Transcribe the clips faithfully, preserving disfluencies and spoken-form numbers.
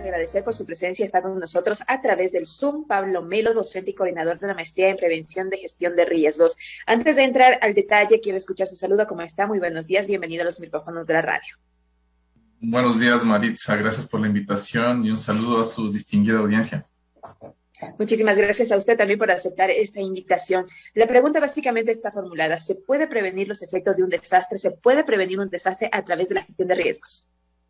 agradecer por su presencia. Está con nosotros a través del Zoom Pablo Melo, docente y coordinador de la Maestría en Prevención de Gestión de Riesgos. Antes de entrar al detalle, quiero escuchar su saludo. ¿Cómo está? Muy buenos días. Bienvenido a los micrófonos de la radio. Buenos días, Maritza. Gracias por la invitación y un saludo a su distinguida audiencia. Muchísimas gracias a usted también por aceptar esta invitación. La pregunta básicamente está formulada. ¿Se puede prevenir los efectos de un desastre? ¿Se puede prevenir un desastre a través de la gestión de riesgos?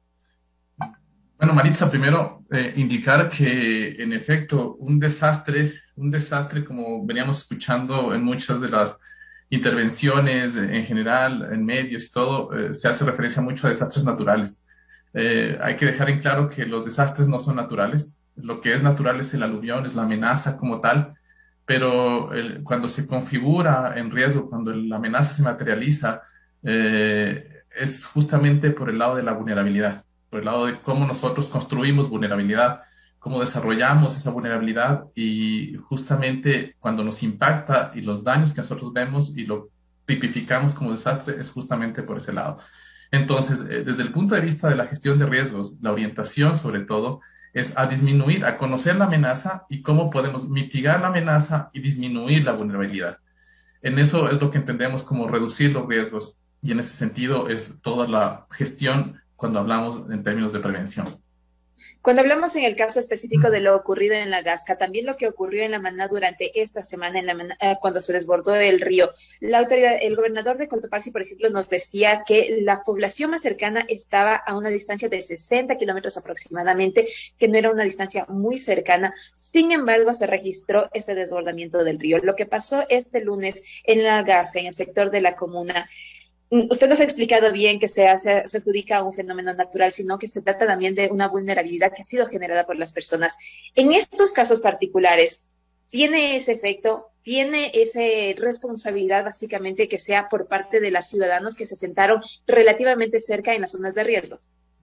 Bueno, Maritza, primero eh, indicar que, en efecto, un desastre, un desastre, como veníamos escuchando en muchas de las intervenciones en general, en medios y todo, eh, se hace referencia mucho a desastres naturales. Eh, hay que dejar en claro que los desastres no son naturales. Lo que es natural es el aluvión, es la amenaza como tal, pero el, cuando se configura en riesgo, cuando la amenaza se materializa, eh, es justamente por el lado de la vulnerabilidad, por el lado de cómo nosotros construimos vulnerabilidad, cómo desarrollamos esa vulnerabilidad, y justamente cuando nos impacta y los daños que nosotros vemos y lo tipificamos como desastre es justamente por ese lado. Entonces, eh, desde el punto de vista de la gestión de riesgos, la orientación sobre todo es a disminuir, a conocer la amenaza y cómo podemos mitigar la amenaza y disminuir la vulnerabilidad. En eso es lo que entendemos como reducir los riesgos, y en ese sentido es toda la gestión cuando hablamos en términos de prevención. Cuando hablamos en el caso específico de lo ocurrido en la Gasca, también lo que ocurrió en La Maná durante esta semana, en la Maná, eh, cuando se desbordó el río, la autoridad, el gobernador de Cotopaxi, por ejemplo, nos decía que la población más cercana estaba a una distancia de sesenta kilómetros aproximadamente, que no era una distancia muy cercana. Sin embargo, se registró este desbordamiento del río. Lo que pasó este lunes en la Gasca, en el sector de la comuna, usted nos ha explicado bien que se, hace, se adjudica a un fenómeno natural, sino que se trata también de una vulnerabilidad que ha sido generada por las personas. En estos casos particulares, ¿tiene ese efecto? ¿Tiene esa responsabilidad básicamente que sea por parte de los ciudadanos que se sentaron relativamente cerca en las zonas de riesgo?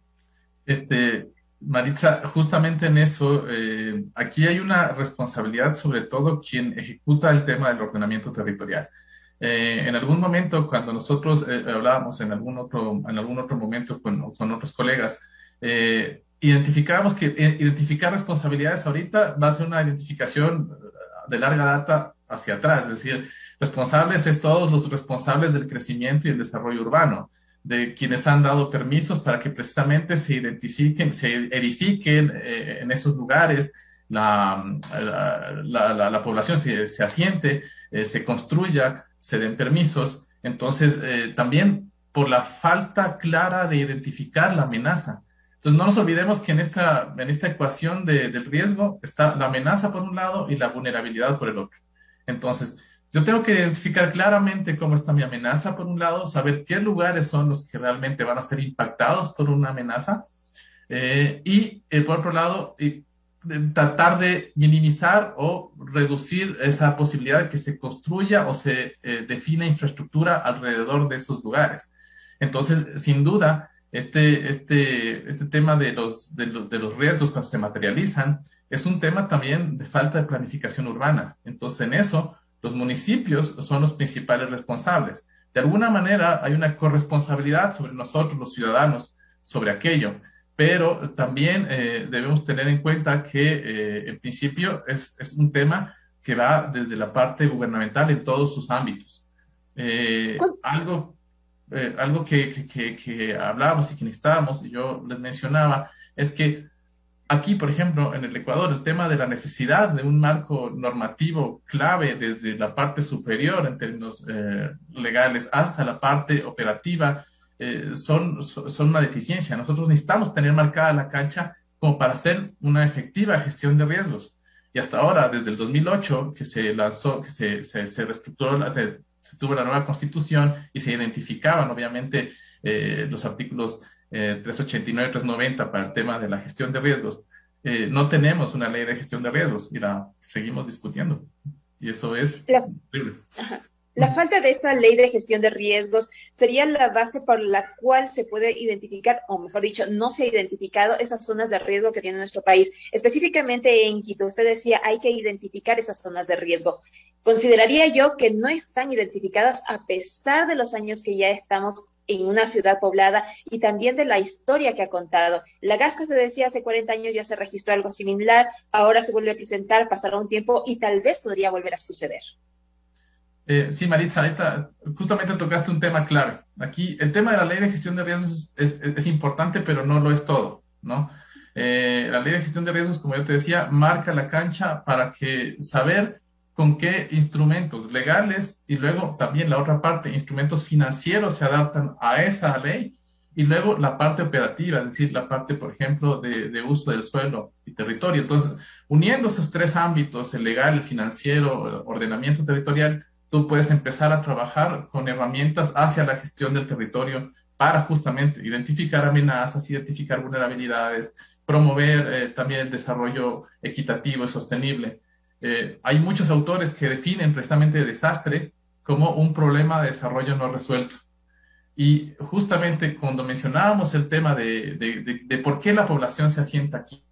Este, Maritza, justamente en eso, eh, aquí hay una responsabilidad, sobre todo quien ejecuta el tema del ordenamiento territorial. Eh, en algún momento, cuando nosotros eh, hablábamos en algún otro, en algún otro momento con, con otros colegas, eh, identificábamos que eh, identificar responsabilidades ahorita va a ser una identificación de larga data hacia atrás, es decir, responsables es todos los responsables del crecimiento y el desarrollo urbano, de quienes han dado permisos para que precisamente se identifiquen, se edifiquen eh, en esos lugares, la, la, la, la población se, se asiente, eh, se construya, se den permisos. Entonces, eh, también por la falta clara de identificar la amenaza. Entonces, no nos olvidemos que en esta, en esta ecuación de, del riesgo está la amenaza por un lado y la vulnerabilidad por el otro. Entonces, yo tengo que identificar claramente cómo está mi amenaza por un lado, saber qué lugares son los que realmente van a ser impactados por una amenaza, eh, y eh, por otro lado, y, tratar de minimizar o reducir esa posibilidad de que se construya o se eh, defina infraestructura alrededor de esos lugares. Entonces, sin duda, este, este, este tema de los, de, los, de los riesgos cuando se materializan es un tema también de falta de planificación urbana. Entonces, en eso, los municipios son los principales responsables. De alguna manera, hay una corresponsabilidad sobre nosotros, los ciudadanos, sobre aquello. Pero también eh, debemos tener en cuenta que, eh, en principio, es, es un tema que va desde la parte gubernamental en todos sus ámbitos. Eh, algo eh, algo que, que, que hablábamos y que necesitábamos, y yo les mencionaba, es que aquí, por ejemplo, en el Ecuador, el tema de la necesidad de un marco normativo clave desde la parte superior en términos eh, legales hasta la parte operativa, Eh, son, son una deficiencia. Nosotros necesitamos tener marcada la cancha como para hacer una efectiva gestión de riesgos. Y hasta ahora, desde el dos mil ocho, que se lanzó, que se, se, se reestructuró, se, se tuvo la nueva constitución y se identificaban, obviamente, eh, los artículos eh, trescientos ochenta y nueve y trescientos noventa para el tema de la gestión de riesgos. Eh, no tenemos una ley de gestión de riesgos y la seguimos discutiendo. Y eso es la, terrible. La falta de esta ley de gestión de riesgos sería la base por la cual se puede identificar, o mejor dicho, no se ha identificado esas zonas de riesgo que tiene nuestro país. Específicamente en Quito, usted decía, hay que identificar esas zonas de riesgo. Consideraría yo que no están identificadas a pesar de los años que ya estamos en una ciudad poblada y también de la historia que ha contado. La Gasca se decía hace cuarenta años ya se registró algo similar, ahora se vuelve a presentar, pasará un tiempo y tal vez podría volver a suceder. Eh, sí, Maritza, ahorita justamente tocaste un tema clave. Aquí el tema de la ley de gestión de riesgos es, es, es importante, pero no lo es todo, ¿no? Eh, la ley de gestión de riesgos, como yo te decía, marca la cancha para que saber con qué instrumentos legales y luego también la otra parte, instrumentos financieros se adaptan a esa ley y luego la parte operativa, es decir, la parte, por ejemplo, de, de uso del suelo y territorio. Entonces, uniendo esos tres ámbitos, el legal, el financiero, el ordenamiento territorial, tú puedes empezar a trabajar con herramientas hacia la gestión del territorio para justamente identificar amenazas, identificar vulnerabilidades, promover eh, también el desarrollo equitativo y sostenible. Eh, hay muchos autores que definen precisamente el desastre como un problema de desarrollo no resuelto. Y justamente cuando mencionábamos el tema de, de, de, de por qué la población se asienta aquí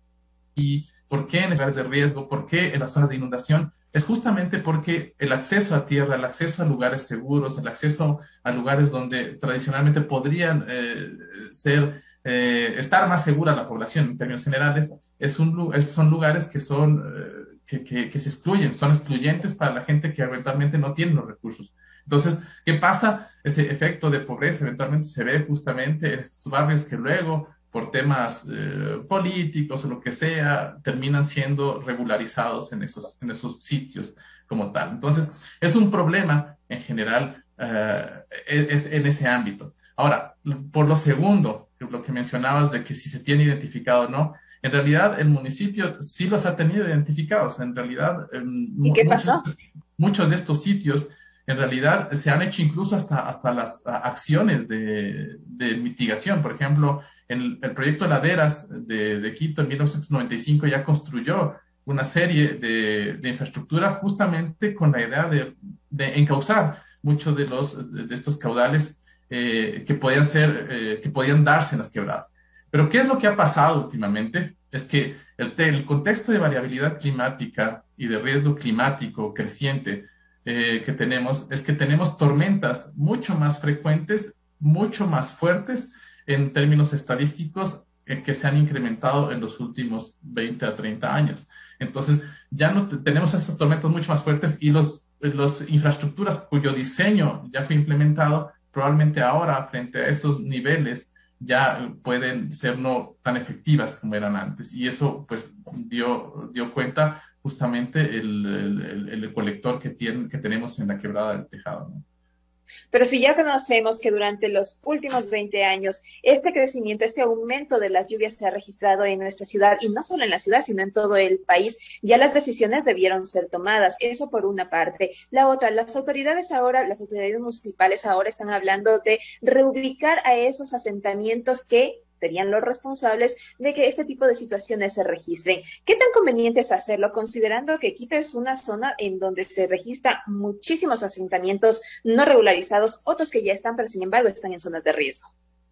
y por qué en lugares de riesgo, por qué en las zonas de inundación, es justamente porque el acceso a tierra, el acceso a lugares seguros, el acceso a lugares donde tradicionalmente podrían eh, ser, eh, estar más segura la población en términos generales, es un, es, son lugares que son... Eh, Que, que, que se excluyen, son excluyentes para la gente que eventualmente no tiene los recursos. Entonces, ¿qué pasa? Ese efecto de pobreza eventualmente se ve justamente en estos barrios que luego, por temas eh, políticos o lo que sea, terminan siendo regularizados en esos, en esos sitios como tal. Entonces, es un problema en general eh, es, es en ese ámbito. Ahora, por lo segundo, lo que mencionabas de que si se tiene identificado o no, en realidad, el municipio sí los ha tenido identificados. En realidad, eh, ¿Y qué muchos, pasó? muchos de estos sitios, en realidad, se han hecho incluso hasta, hasta las a, acciones de, de mitigación. Por ejemplo, en el proyecto Laderas de, de Quito en mil novecientos noventa y cinco ya construyó una serie de, de infraestructura justamente con la idea de, de encauzar muchos de, los, de estos caudales eh, que, podían ser, eh, que podían darse en las quebradas. Pero ¿qué es lo que ha pasado últimamente? Es que el, el contexto de variabilidad climática y de riesgo climático creciente eh, que tenemos es que tenemos tormentas mucho más frecuentes, mucho más fuertes en términos estadísticos eh, que se han incrementado en los últimos veinte a treinta años. Entonces, ya no tenemos esas tormentas mucho más fuertes y los, los infraestructuras cuyo diseño ya fue implementado, probablemente ahora, frente a esos niveles, ya pueden ser no tan efectivas como eran antes. Y eso, pues, dio, dio cuenta justamente el, el, el colector que, tiene, que tenemos en la quebrada del Tejado, ¿no? Pero si ya conocemos que durante los últimos veinte años este crecimiento, este aumento de las lluvias se ha registrado en nuestra ciudad, y no solo en la ciudad, sino en todo el país, ya las decisiones debieron ser tomadas. Eso por una parte. La otra, las autoridades ahora, las autoridades municipales ahora están hablando de reubicar a esos asentamientos que serían los responsables de que este tipo de situaciones se registren. ¿Qué tan conveniente es hacerlo, considerando que Quito es una zona en donde se registran muchísimos asentamientos no regularizados, otros que ya están, pero sin embargo están en zonas de riesgo?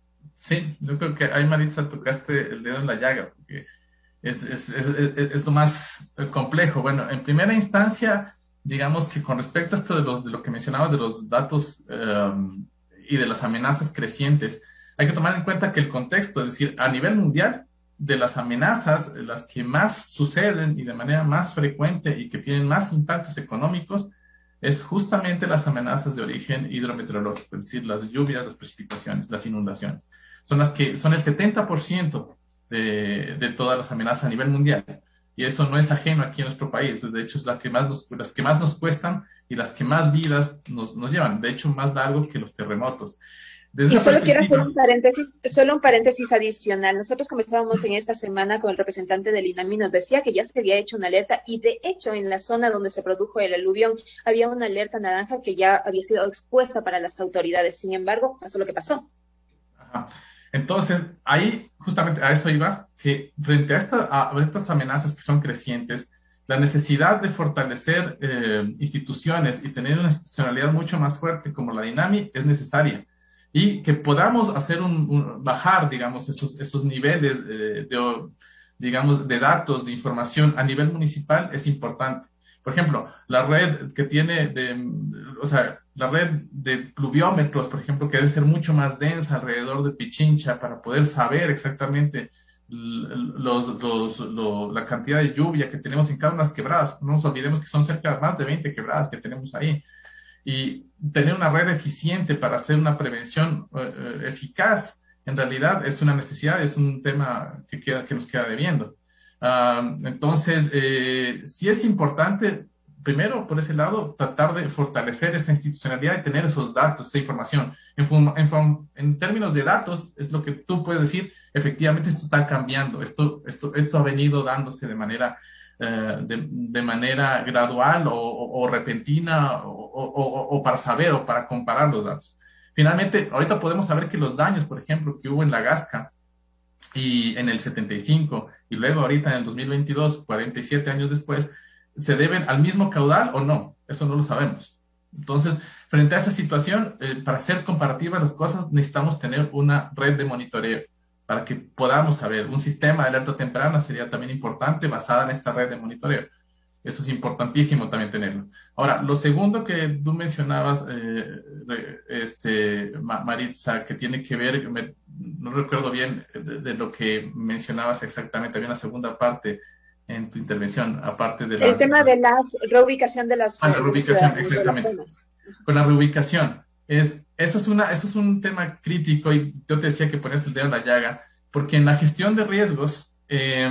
Sí, yo creo que ahí, Maritza, tocaste el dedo en la llaga, porque es, es, es, es, es lo más complejo. Bueno, en primera instancia, digamos que con respecto a esto de, los, de lo que mencionabas de los datos um, y de las amenazas crecientes, hay que tomar en cuenta que el contexto, es decir, a nivel mundial, de las amenazas, las que más suceden y de manera más frecuente y que tienen más impactos económicos, es justamente las amenazas de origen hidrometeorológico, es decir, las lluvias, las precipitaciones, las inundaciones. Son las que son el setenta por ciento de, de todas las amenazas a nivel mundial. Y eso no es ajeno aquí en nuestro país. De hecho, es la que más nos, las que más nos cuestan y las que más vidas nos, nos llevan. De hecho, más largo que los terremotos. Desde y solo quiero hacer un paréntesis, solo un paréntesis adicional. Nosotros conversábamos en esta semana con el representante del INAMI, nos decía que ya se había hecho una alerta y de hecho en la zona donde se produjo el aluvión había una alerta naranja que ya había sido expuesta para las autoridades. Sin embargo, pasó lo que pasó. Ajá. Entonces, ahí justamente a eso iba, que frente a, esta, a estas amenazas que son crecientes, la necesidad de fortalecer eh, instituciones y tener una institucionalidad mucho más fuerte como la INAMI es necesaria. Y que podamos hacer un, un bajar, digamos, esos, esos niveles eh, de, digamos, de datos, de información a nivel municipal es importante. Por ejemplo, la red que tiene de, o sea, la red de pluviómetros, por ejemplo, que debe ser mucho más densa alrededor de Pichincha para poder saber exactamente los, los, lo- la cantidad de lluvia que tenemos en cada una de las quebradas. No nos olvidemos que son cerca de más de veinte quebradas que tenemos ahí. Y tener una red eficiente para hacer una prevención eh, eh, eficaz, en realidad es una necesidad, es un tema que, queda, que nos queda debiendo. Ah, entonces, eh, sí es importante, primero, por ese lado, tratar de fortalecer esa institucionalidad y tener esos datos, esa información. En, fun- en, fun- en términos de datos, es lo que tú puedes decir, efectivamente esto está cambiando, esto, esto, esto ha venido dándose de manera eh, de, de manera gradual o, o- o repentina o, o- o- o para saber o para comparar los datos. Finalmente, ahorita podemos saber que los daños, por ejemplo, que hubo en la Gasca y en el setenta y cinco y luego ahorita en el dos mil veintidós, cuarenta y siete años después, se deben al mismo caudal o no. Eso no lo sabemos. Entonces, frente a esa situación, eh, para hacer comparativas las cosas, necesitamos tener una red de monitoreo para que podamos saber. Un sistema de alerta temprana sería también importante basada en esta red de monitoreo. Eso es importantísimo también tenerlo. Ahora, lo segundo que tú mencionabas, eh, re- este, Ma- Maritza, que tiene que ver, me- no recuerdo bien de, de lo que mencionabas exactamente, había una segunda parte en tu intervención, aparte de El la, tema de las reubicación de, las, ah, la eh, de los reubicación, ciudadanos, de las exactamente. zonas. Con la reubicación. Es, eso, es una, eso es un tema crítico y yo te decía que ponías el dedo en la llaga, porque en la gestión de riesgos, eh,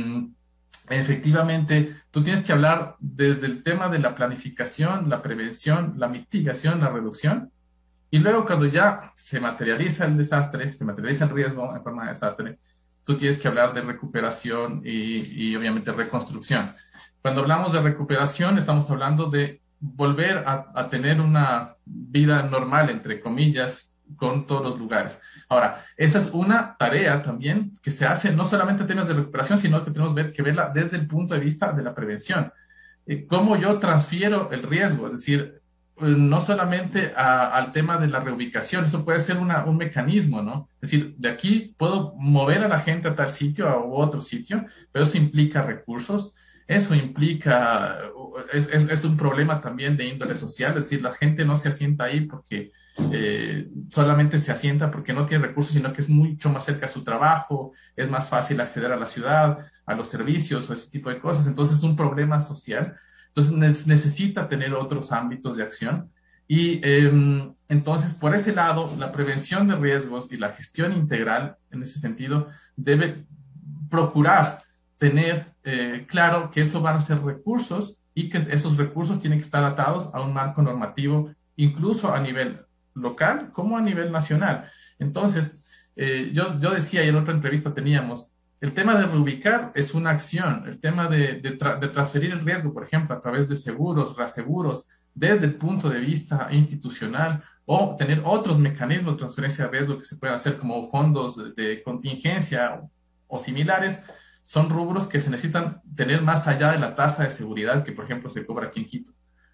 efectivamente, tú tienes que hablar desde el tema de la planificación, la prevención, la mitigación, la reducción, y luego cuando ya se materializa el desastre, se materializa el riesgo en forma de desastre, tú tienes que hablar de recuperación y, y obviamente reconstrucción. Cuando hablamos de recuperación, estamos hablando de volver a, a tener una vida normal, entre comillas, con todos los lugares. Ahora, esa es una tarea también que se hace no solamente en temas de recuperación, sino que tenemos ver, que verla desde el punto de vista de la prevención. Eh, ¿Cómo yo transfiero el riesgo? Es decir, eh, no solamente a- al tema de la reubicación, eso puede ser una- un mecanismo, ¿no? Es decir, de aquí puedo mover a la gente a tal sitio a- u otro sitio, pero eso implica recursos, eso implica, es, es, es un problema también de índole social, es decir, la gente no se asienta ahí porque eh, solamente se asienta porque no tiene recursos, sino que es mucho más cerca a su trabajo, es más fácil acceder a la ciudad, a los servicios o ese tipo de cosas. Entonces es un problema social. Entonces ne- necesita tener otros ámbitos de acción. Y eh, entonces, por ese lado, la prevención de riesgos y la gestión integral, en ese sentido, debe procurar tener eh, claro que eso van a ser recursos y que esos recursos tienen que estar atados a un marco normativo, incluso a nivel local como a nivel nacional. Entonces, eh, yo, yo decía y en otra entrevista teníamos, el tema de reubicar es una acción, el tema de, de, tra de transferir el riesgo, por ejemplo, a través de seguros, reaseguros, desde el punto de vista institucional, o tener otros mecanismos de transferencia de riesgo que se puedan hacer como fondos de, de contingencia o, o similares, son rubros que se necesitan tener más allá de la tasa de seguridad que, por ejemplo, se cobra aquí en Quito.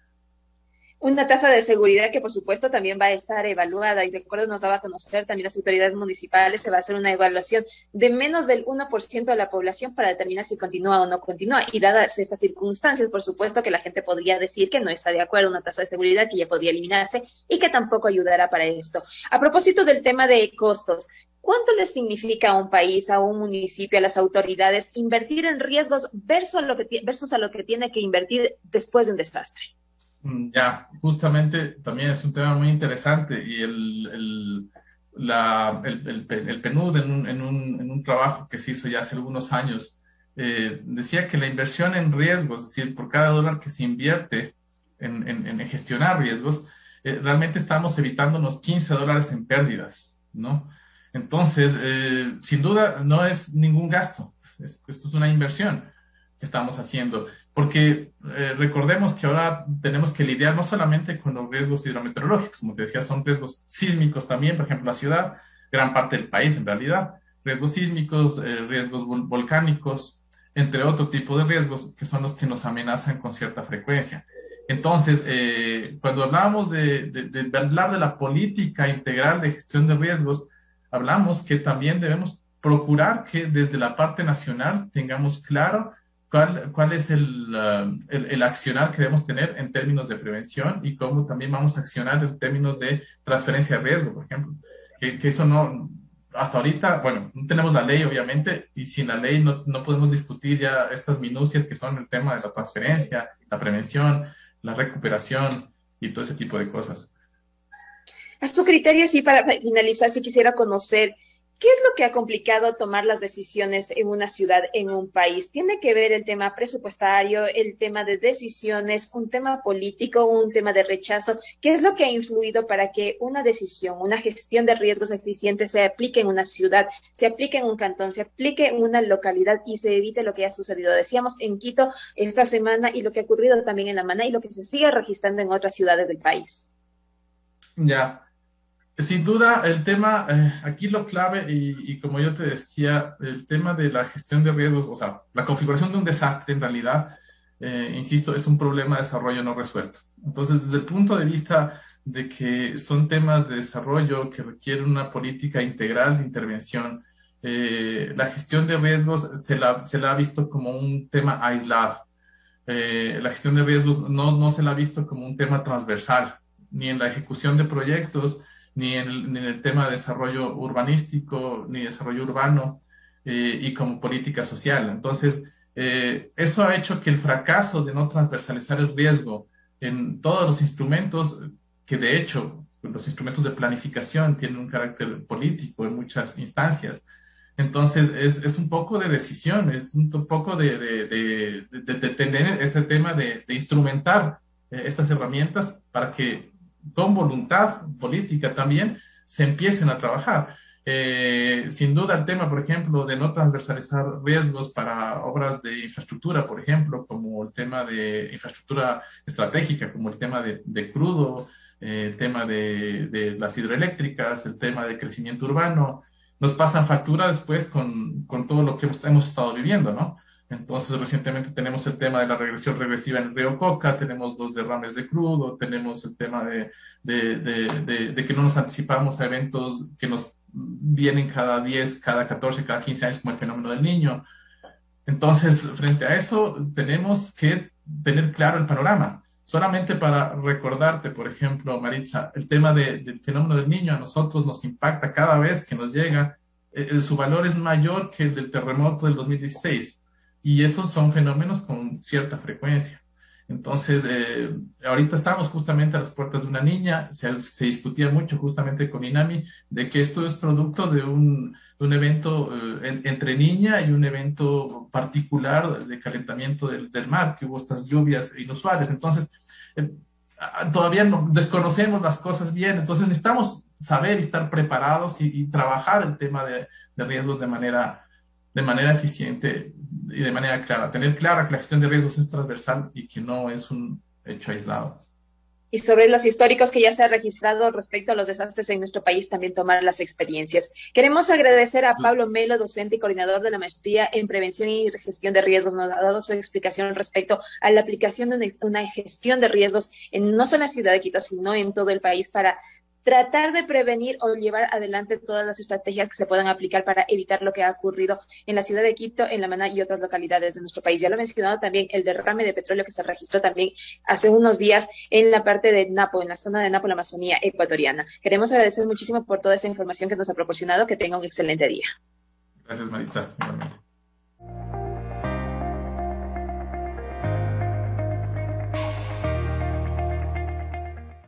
Una tasa de seguridad que, por supuesto, también va a estar evaluada. Y de acuerdo, nos daba a conocer también las autoridades municipales, se va a hacer una evaluación de menos del uno por ciento de la población para determinar si continúa o no continúa. Y dadas estas circunstancias, por supuesto que la gente podría decir que no está de acuerdo, una tasa de seguridad que ya podría eliminarse y que tampoco ayudará para esto. A propósito del tema de costos, ¿cuánto le significa a un país, a un municipio, a las autoridades invertir en riesgos versus a lo que, versus a lo que tiene que invertir después de un desastre? Mm, Ya, justamente también es un tema muy interesante y el, el, la, el, el, P- el P N U D en un, en un, en un trabajo que se hizo ya hace algunos años eh, decía que la inversión en riesgos, es decir, por cada dólar que se invierte en, en, en gestionar riesgos, eh, realmente estamos evitando unos quince dólares en pérdidas, ¿no? Entonces, eh, sin duda, no es ningún gasto, es, esto es una inversión que estamos haciendo. Porque eh, recordemos que ahora tenemos que lidiar no solamente con los riesgos hidrometeorológicos, como te decía, son riesgos sísmicos también, por ejemplo, la ciudad, gran parte del país en realidad, riesgos sísmicos, eh, riesgos vol volcánicos, entre otro tipo de riesgos que son los que nos amenazan con cierta frecuencia. Entonces, eh, cuando hablamos de, de, de hablar de la política integral de gestión de riesgos, hablamos que también debemos procurar que desde la parte nacional tengamos claro cuál, cuál es el, uh, el, el accionar que debemos tener en términos de prevención y cómo también vamos a accionar en términos de transferencia de riesgo, por ejemplo. Que, que eso no, hasta ahorita, bueno, no tenemos la ley, obviamente, y sin la ley no, no podemos discutir ya estas minucias que son el tema de la transferencia, la prevención, la recuperación y todo ese tipo de cosas. A su criterio, sí, para finalizar, si quisiera conocer qué es lo que ha complicado tomar las decisiones en una ciudad, en un país. ¿Tiene que ver el tema presupuestario, el tema de decisiones, un tema político, un tema de rechazo? ¿Qué es lo que ha influido para que una decisión, una gestión de riesgos eficiente se aplique en una ciudad, se aplique en un cantón, se aplique en una localidad y se evite lo que ha sucedido? Decíamos en Quito esta semana y lo que ha ocurrido también en La Maná y lo que se sigue registrando en otras ciudades del país. Ya. Sin duda, el tema, eh, aquí lo clave, y, y como yo te decía, el tema de la gestión de riesgos, o sea, la configuración de un desastre en realidad, eh, insisto, es un problema de desarrollo no resuelto. Entonces, desde el punto de vista de que son temas de desarrollo que requieren una política integral de intervención, eh, la gestión de riesgos se la, se la ha visto como un tema aislado. Eh, la gestión de riesgos no, no se la ha visto como un tema transversal, ni en la ejecución de proyectos, ni en el, ni en el tema de desarrollo urbanístico, ni desarrollo urbano, eh, y como política social. Entonces, eh, eso ha hecho que el fracaso de no transversalizar el riesgo en todos los instrumentos, que de hecho los instrumentos de planificación tienen un carácter político en muchas instancias. Entonces, es, es un poco de decisión, es un poco de, de, de, de, de tener este tema de, de instrumentar eh, estas herramientas para que con voluntad política también se empiecen a trabajar. Eh, sin duda el tema, por ejemplo, de no transversalizar riesgos para obras de infraestructura, por ejemplo, como el tema de infraestructura estratégica, como el tema de, de crudo, eh, el tema de, de las hidroeléctricas, el tema de crecimiento urbano, nos pasan factura después con, con todo lo que hemos, hemos estado viviendo, ¿no? Entonces, recientemente tenemos el tema de la regresión regresiva en el río Coca, tenemos los derrames de crudo, tenemos el tema de, de, de, de, de que no nos anticipamos a eventos que nos vienen cada diez, cada catorce, cada quince años, como el fenómeno del Niño. Entonces, frente a eso, tenemos que tener claro el panorama. Solamente para recordarte, por ejemplo, Maritza, el tema de, del fenómeno del Niño a nosotros nos impacta cada vez que nos llega. Eh, su valor es mayor que el del terremoto del dos mil dieciséis. Y esos son fenómenos con cierta frecuencia. Entonces, eh, ahorita estamos justamente a las puertas de una niña, se, se discutía mucho justamente con INAMI de que esto es producto de un, de un evento eh, en, entre niña y un evento particular de calentamiento del, del mar, que hubo estas lluvias inusuales. Entonces, eh, todavía no, desconocemos las cosas bien, entonces necesitamos saber y estar preparados y, y trabajar el tema de, de riesgos de manera, de manera eficiente y de manera clara. Tener clara que la gestión de riesgos es transversal y que no es un hecho aislado. Y sobre los históricos que ya se ha registrado respecto a los desastres en nuestro país, también tomar las experiencias. Queremos agradecer a Pablo Melo, docente y coordinador de la maestría en prevención y gestión de riesgos. Nos ha dado su explicación respecto a la aplicación de una, una gestión de riesgos en, no solo en la ciudad de Quito, sino en todo el país para tratar de prevenir o llevar adelante todas las estrategias que se puedan aplicar para evitar lo que ha ocurrido en la ciudad de Quito, en La Maná y otras localidades de nuestro país. Ya lo he mencionado también, el derrame de petróleo que se registró también hace unos días en la parte de Napo, en la zona de Napo, la Amazonía ecuatoriana. Queremos agradecer muchísimo por toda esa información que nos ha proporcionado. Que tenga un excelente día. Gracias, Maritza. Igualmente.